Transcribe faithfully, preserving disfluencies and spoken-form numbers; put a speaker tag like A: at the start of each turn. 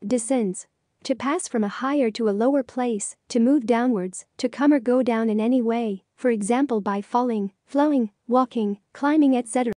A: Descends. To pass from a higher to a lower place, to move downwards, to come or go down in any way, for example by falling, flowing, walking, climbing, et cetera.